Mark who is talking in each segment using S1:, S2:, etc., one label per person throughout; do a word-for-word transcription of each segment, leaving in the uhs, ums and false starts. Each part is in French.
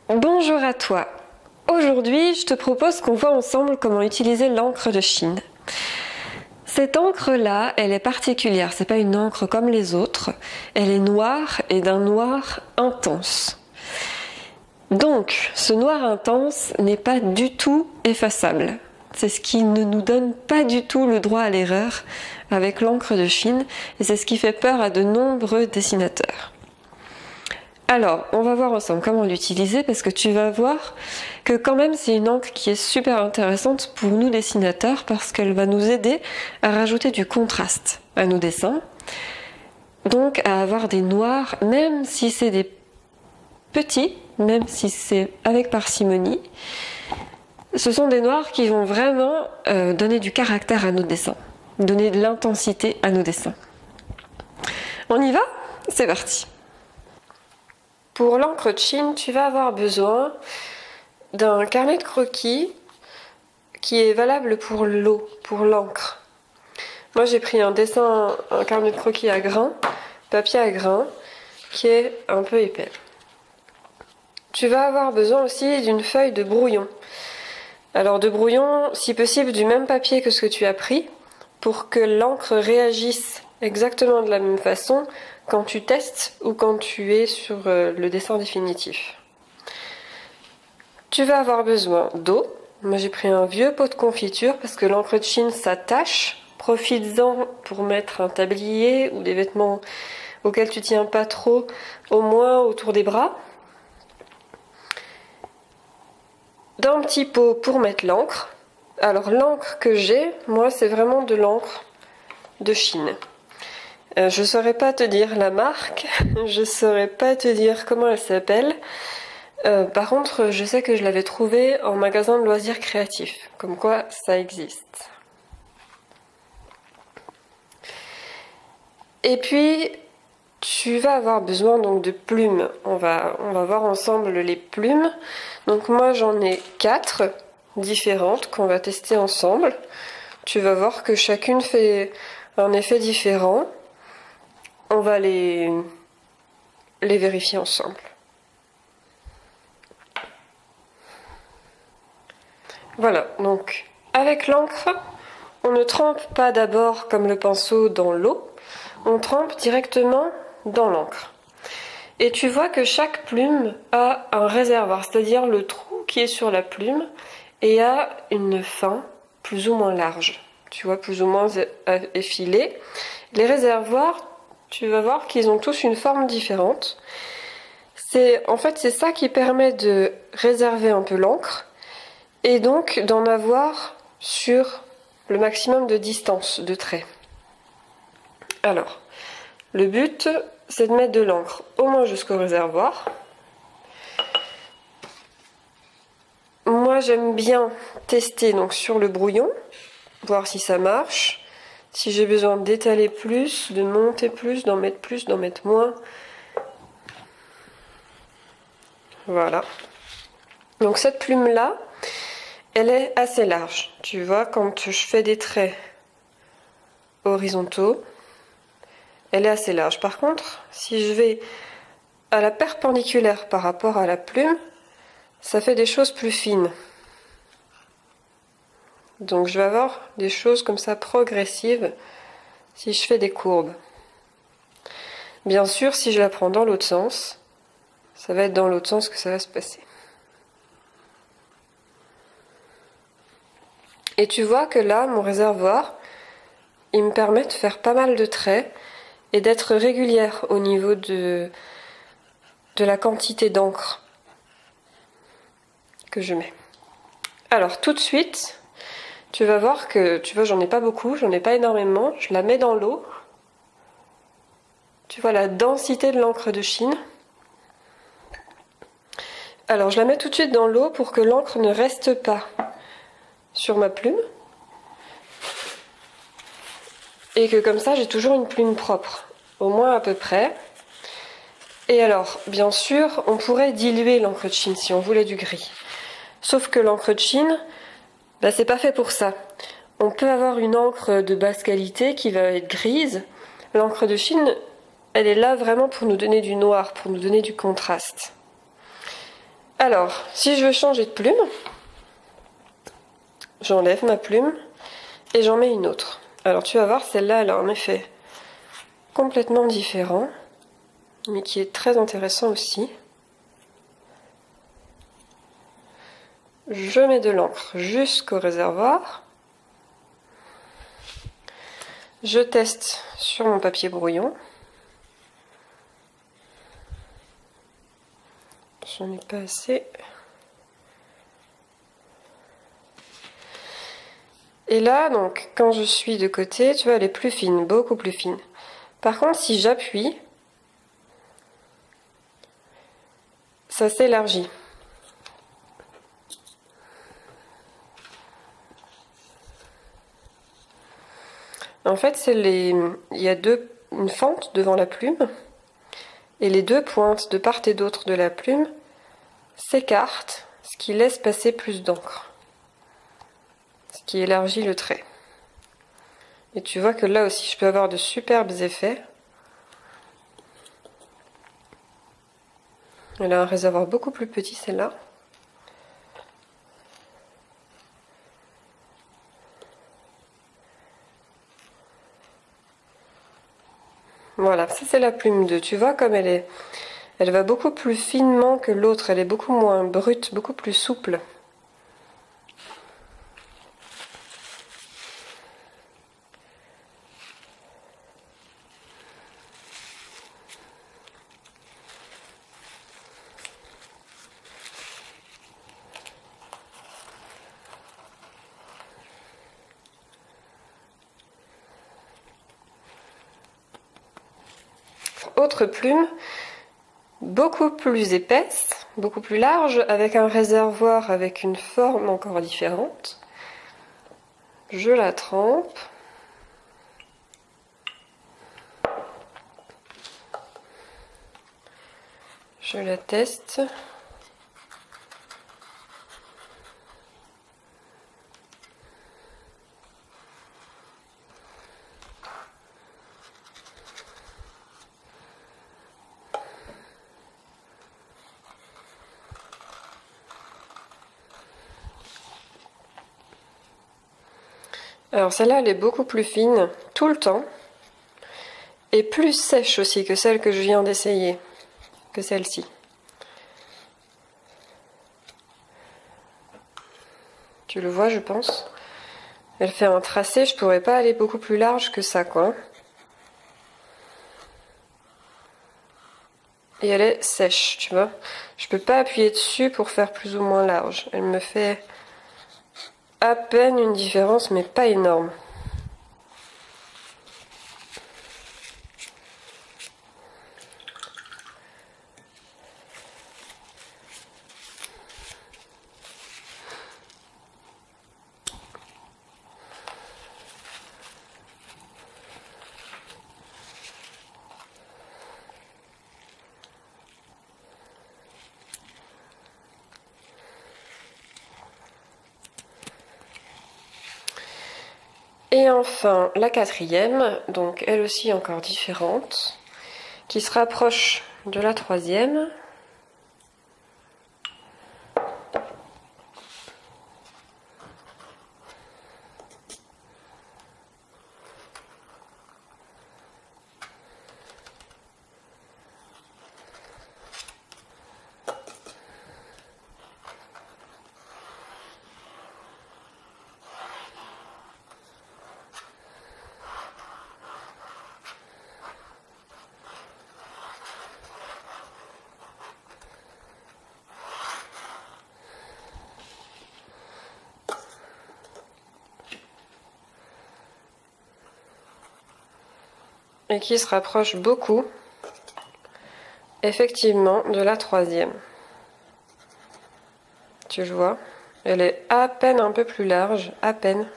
S1: Bonjour à toi. Aujourd'hui, je te propose qu'on voit ensemble comment utiliser l'encre de Chine. Cette encre-là, elle est particulière, c'est pas une encre comme les autres. Elle est noire et d'un noir intense. Donc, ce noir intense n'est pas du tout effaçable. C'est ce qui ne nous donne pas du tout le droit à l'erreur avec l'encre de Chine et c'est ce qui fait peur à de nombreux dessinateurs. Alors, on va voir ensemble comment l'utiliser parce que tu vas voir que quand même c'est une encre qui est super intéressante pour nous dessinateurs parce qu'elle va nous aider à rajouter du contraste à nos dessins. Donc à avoir des noirs, même si c'est des petits, même si c'est avec parcimonie, ce sont des noirs qui vont vraiment euh, donner du caractère à nos dessins, donner de l'intensité à nos dessins. On y va? C'est parti! Pour l'encre de Chine, tu vas avoir besoin d'un carnet de croquis qui est valable pour l'eau, pour l'encre. Moi j'ai pris un dessin, un carnet de croquis à grains, papier à grains, qui est un peu épais. Tu vas avoir besoin aussi d'une feuille de brouillon. Alors de brouillon, si possible du même papier que ce que tu as pris, pour que l'encre réagisse exactement de la même façon quand tu testes ou quand tu es sur le dessin définitif. Tu vas avoir besoin d'eau. Moi j'ai pris un vieux pot de confiture parce que l'encre de Chine s'attache. Profites-en pour mettre un tablier ou des vêtements auxquels tu tiens pas trop, au moins autour des bras. D'un petit pot pour mettre l'encre. Alors l'encre que j'ai, moi c'est vraiment de l'encre de Chine. Euh, je ne saurais pas te dire la marque, je ne saurais pas te dire comment elle s'appelle. Euh, par contre, je sais que je l'avais trouvée en magasin de loisirs créatifs, comme quoi ça existe. Et puis, tu vas avoir besoin donc de plumes. On va, on va voir ensemble les plumes. Donc moi j'en ai quatre différentes qu'on va tester ensemble. Tu vas voir que chacune fait un effet différent. On va les, les vérifier ensemble. Voilà, donc avec l'encre, on ne trempe pas d'abord comme le pinceau dans l'eau, on trempe directement dans l'encre. Et tu vois que chaque plume a un réservoir, c'est-à-dire le trou qui est sur la plume et a une fin plus ou moins large, tu vois, plus ou moins effilée. Les réservoirs, tu vas voir qu'ils ont tous une forme différente. C'est, en fait, c'est ça qui permet de réserver un peu l'encre et donc d'en avoir sur le maximum de distance de trait. Alors, le but, c'est de mettre de l'encre au moins jusqu'au réservoir. Moi, j'aime bien tester donc sur le brouillon, voir si ça marche. Si j'ai besoin d'étaler plus, de monter plus, d'en mettre plus, d'en mettre moins. Voilà. Donc cette plume-là, elle est assez large. Tu vois, quand je fais des traits horizontaux, elle est assez large. Par contre, si je vais à la perpendiculaire par rapport à la plume, ça fait des choses plus fines. Donc je vais avoir des choses comme ça progressives si je fais des courbes. Bien sûr, si je la prends dans l'autre sens, ça va être dans l'autre sens que ça va se passer. Et tu vois que là, mon réservoir, il me permet de faire pas mal de traits et d'être régulière au niveau de, de la quantité d'encre que je mets. Alors tout de suite, tu vas voir que, tu vois, j'en ai pas beaucoup, j'en ai pas énormément, je la mets dans l'eau. Tu vois la densité de l'encre de Chine. Alors je la mets tout de suite dans l'eau pour que l'encre ne reste pas sur ma plume. Et que comme ça j'ai toujours une plume propre, au moins à peu près. Et alors, bien sûr, on pourrait diluer l'encre de Chine si on voulait du gris. Sauf que l'encre de Chine, bah, c'est pas fait pour ça. On peut avoir une encre de basse qualité qui va être grise. L'encre de Chine, elle est là vraiment pour nous donner du noir, pour nous donner du contraste. Alors, si je veux changer de plume, j'enlève ma plume et j'en mets une autre. Alors tu vas voir, celle-là, elle a un effet complètement différent, mais qui est très intéressant aussi. Je mets de l'encre jusqu'au réservoir. Je teste sur mon papier brouillon. J'en ai pas assez. Et là, donc, quand je suis de côté, tu vois, elle est plus fine, beaucoup plus fine. Par contre, si j'appuie, ça s'élargit. En fait, c'est les... il y a deux... une fente devant la plume, et les deux pointes de part et d'autre de la plume s'écartent, ce qui laisse passer plus d'encre, ce qui élargit le trait. Et tu vois que là aussi je peux avoir de superbes effets. Elle a un réservoir beaucoup plus petit, celle-là. Voilà, ça c'est la plume deux. Tu vois comme elle est, elle va beaucoup plus finement que l'autre, elle est beaucoup moins brute, beaucoup plus souple. Autre plume, beaucoup plus épaisse, beaucoup plus large, avec un réservoir avec une forme encore différente. Je la trempe. Je la teste. Alors celle-là, elle est beaucoup plus fine tout le temps et plus sèche aussi que celle que je viens d'essayer, que celle-ci. Tu le vois, je pense. Elle fait un tracé, je pourrais pas aller beaucoup plus large que ça, quoi. Et elle est sèche, tu vois. Je peux pas appuyer dessus pour faire plus ou moins large. Elle me fait à peine une différence, mais pas énorme. Et enfin, la quatrième, donc elle aussi encore différente, qui se rapproche de la troisième. Et qui se rapproche beaucoup, effectivement, de la troisième. Tu le vois, elle est à peine un peu plus large, à peine.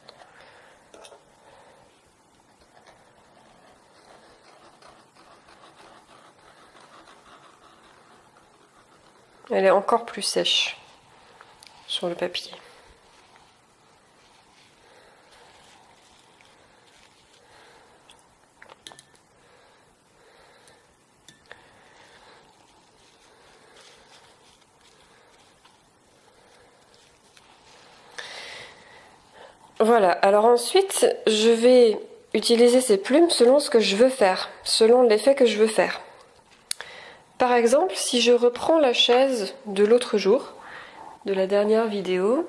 S1: Elle est encore plus sèche sur le papier. Voilà, alors ensuite, je vais utiliser ces plumes selon ce que je veux faire, selon l'effet que je veux faire. Par exemple, si je reprends la chaise de l'autre jour, de la dernière vidéo,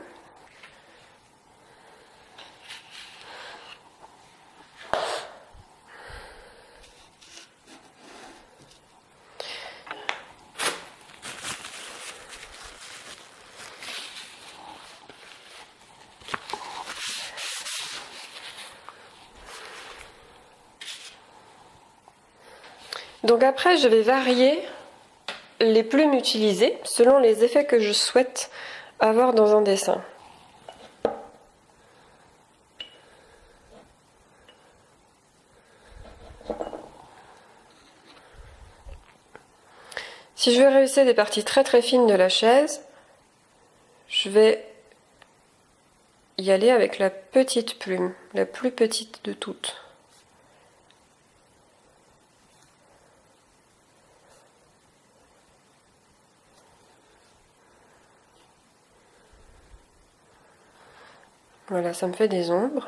S1: donc après, je vais varier les plumes utilisées selon les effets que je souhaite avoir dans un dessin. Si je veux réussir des parties très très fines de la chaise, je vais y aller avec la petite plume, la plus petite de toutes. Voilà, ça me fait des ombres.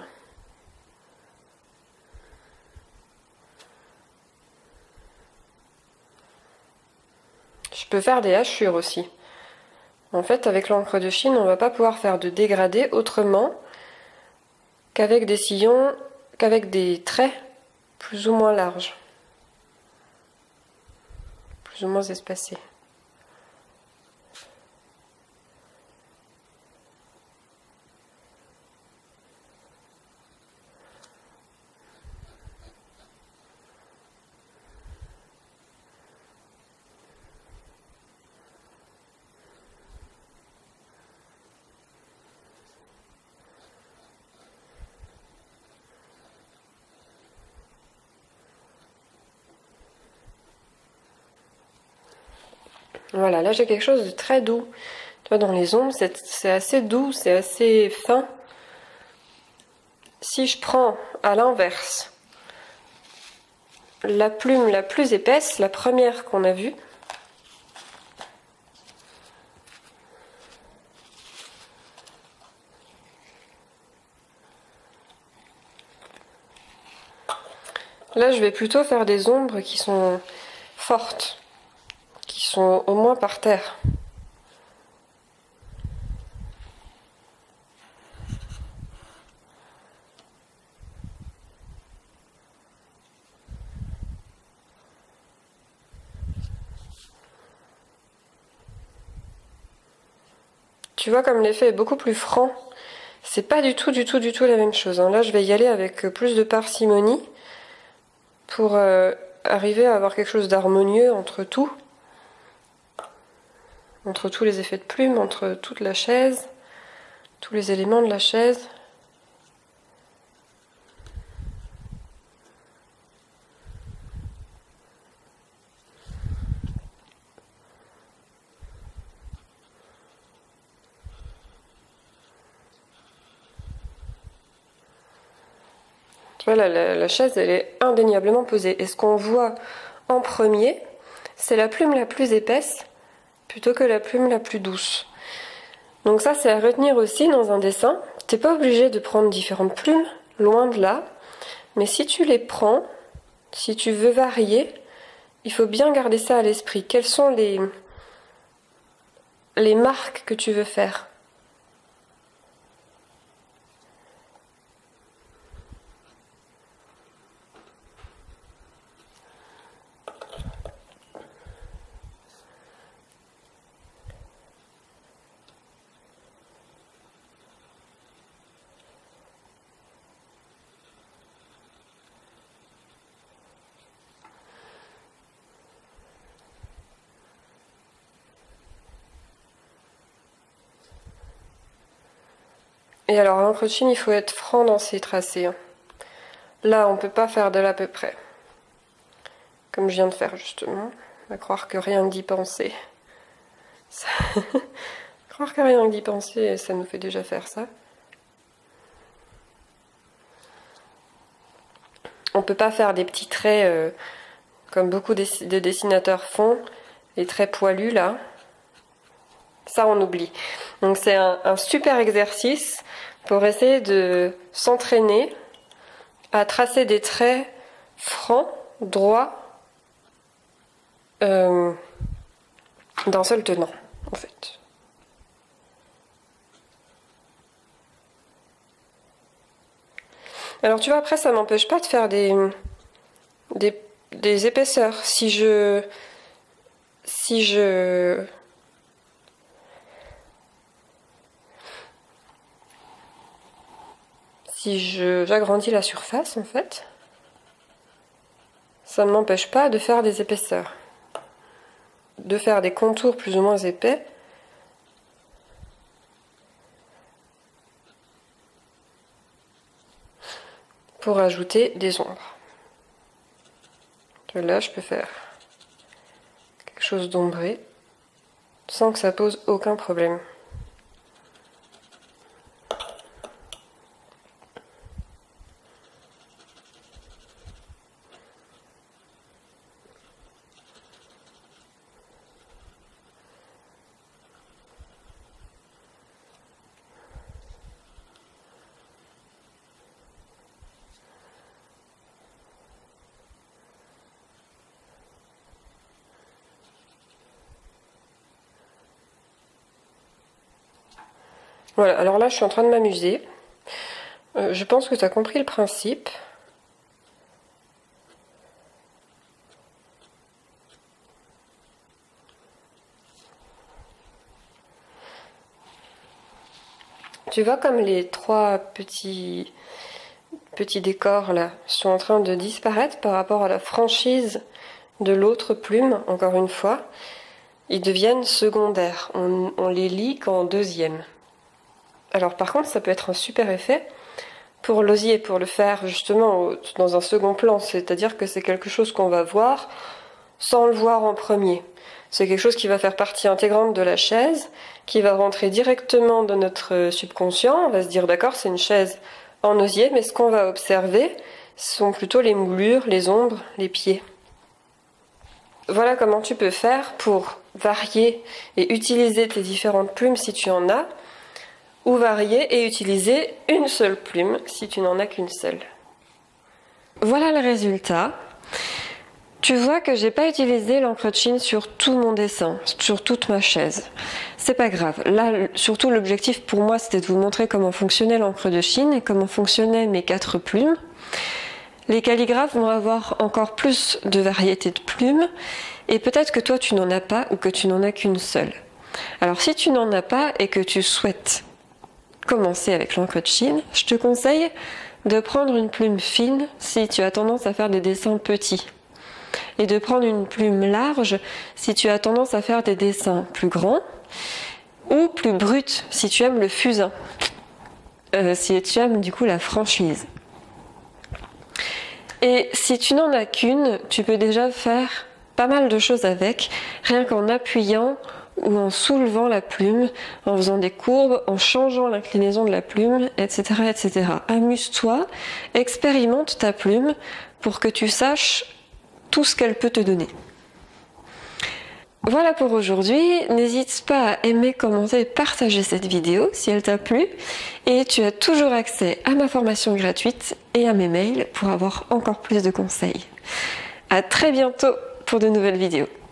S1: Je peux faire des hachures aussi. En fait, avec l'encre de Chine, on ne va pas pouvoir faire de dégradé autrement qu'avec des sillons, qu'avec des traits plus ou moins larges, plus ou moins espacés. Voilà, là j'ai quelque chose de très doux. Tu vois, dans les ombres, c'est assez doux, c'est assez fin. Si je prends à l'inverse la plume la plus épaisse, la première qu'on a vue, là je vais plutôt faire des ombres qui sont fortes, qui sont au moins par terre. Tu vois comme l'effet est beaucoup plus franc. C'est pas du tout, du tout, du tout la même chose. Là, je vais y aller avec plus de parcimonie pour euh, arriver à avoir quelque chose d'harmonieux entre tout. Entre tous les effets de plume, entre toute la chaise, tous les éléments de la chaise. Voilà, la, la chaise, elle est indéniablement posée. Et ce qu'on voit en premier, c'est la plume la plus épaisse plutôt que la plume la plus douce. Donc ça, c'est à retenir aussi dans un dessin. Tu n'es pas obligé de prendre différentes plumes, loin de là. Mais si tu les prends, si tu veux varier, il faut bien garder ça à l'esprit. Quelles sont les, les marques que tu veux faire ? Et alors, l'encre de Chine, il faut être franc dans ses tracés. Là, on ne peut pas faire de l'à peu près. Comme je viens de faire, justement. On va croire que rien que d'y penser. Ça... croire que rien que d'y penser, ça nous fait déjà faire ça. On ne peut pas faire des petits traits euh, comme beaucoup de dessinateurs font. Les traits poilus, là. Ça, on oublie. Donc, c'est un, un super exercice pour essayer de s'entraîner à tracer des traits francs, droits, euh, d'un seul tenant, en fait. Alors tu vois, après ça m'empêche pas de faire des, des, des épaisseurs. Si je... Si je... Si je, j'agrandis la surface, en fait, ça ne m'empêche pas de faire des épaisseurs. De faire des contours plus ou moins épais. Pour ajouter des ombres. Là, je peux faire quelque chose d'ombré sans que ça pose aucun problème. Voilà, alors là je suis en train de m'amuser. Euh, je pense que tu as compris le principe. Tu vois comme les trois petits, petits décors là sont en train de disparaître par rapport à la franchise de l'autre plume, encore une fois. Ils deviennent secondaires, on, on les lit qu'en deuxième. Alors par contre, ça peut être un super effet pour l'osier, pour le faire justement dans un second plan, c'est-à-dire que c'est quelque chose qu'on va voir sans le voir en premier. C'est quelque chose qui va faire partie intégrante de la chaise, qui va rentrer directement dans notre subconscient. On va se dire d'accord, c'est une chaise en osier, mais ce qu'on va observer, ce sont plutôt les moulures, les ombres, les pieds. Voilà comment tu peux faire pour varier et utiliser tes différentes plumes si tu en as, ou varier et utiliser une seule plume si tu n'en as qu'une seule. Voilà le résultat. Tu vois que j'ai pas utilisé l'encre de Chine sur tout mon dessin, sur toute ma chaise. C'est pas grave. Là, surtout l'objectif pour moi, c'était de vous montrer comment fonctionnait l'encre de Chine et comment fonctionnaient mes quatre plumes. Les calligraphes vont avoir encore plus de variétés de plumes et peut-être que toi tu n'en as pas ou que tu n'en as qu'une seule. Alors si tu n'en as pas et que tu souhaites commencer avec l'encre de Chine, je te conseille de prendre une plume fine si tu as tendance à faire des dessins petits et de prendre une plume large si tu as tendance à faire des dessins plus grands ou plus bruts si tu aimes le fusain, euh, si tu aimes du coup la franchise. Et si tu n'en as qu'une, tu peux déjà faire pas mal de choses avec, rien qu'en appuyant ou en soulevant la plume, en faisant des courbes, en changeant l'inclinaison de la plume, et cetera, et cetera. Amuse-toi, expérimente ta plume pour que tu saches tout ce qu'elle peut te donner. Voilà pour aujourd'hui, n'hésite pas à aimer, commenter et partager cette vidéo si elle t'a plu et tu as toujours accès à ma formation gratuite et à mes mails pour avoir encore plus de conseils. À très bientôt pour de nouvelles vidéos.